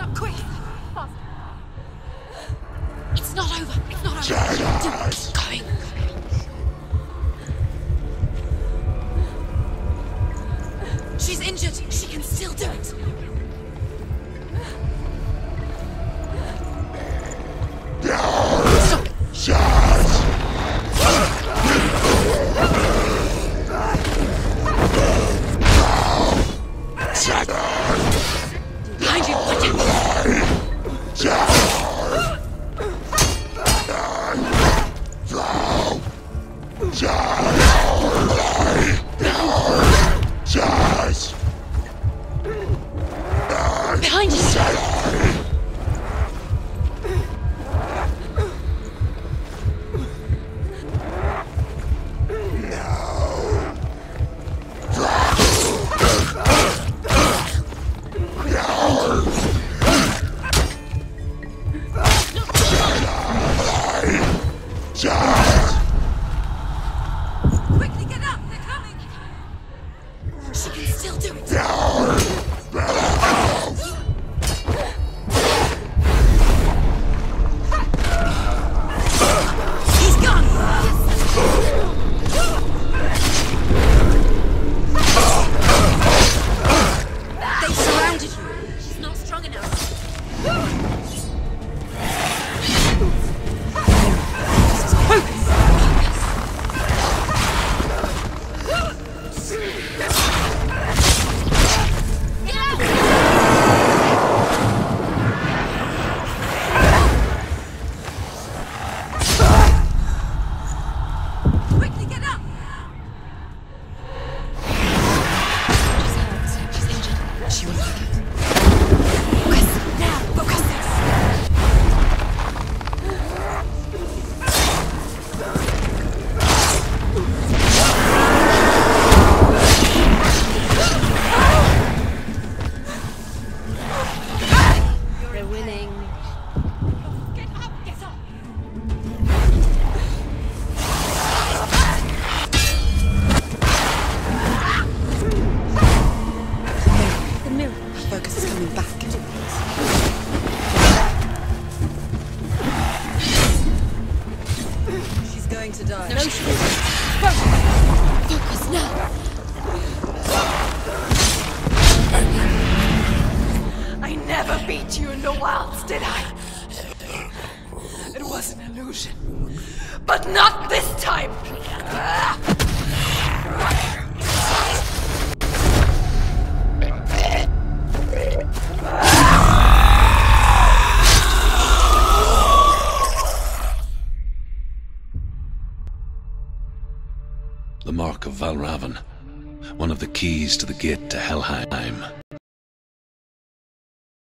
Quick! It's not over. It's not over. Keep going. She's injured. She can still do it. Behind you, watch out! Behind you! Quickly get up! They're coming! She can still do it! He's gone! They surrounded you! She's not strong enough! Quickly get up! She's hurt. She's injured. She will make it. Focus! Now! Focus! They're winning. Get up! Get up! The mirror. Her focus is coming back. She's going to die. No, she isn't. Focus now. I never beat you in the wilds, did I? It was an illusion. But not this time! The Mark of Valravan, one of the keys to the gate to Helheim.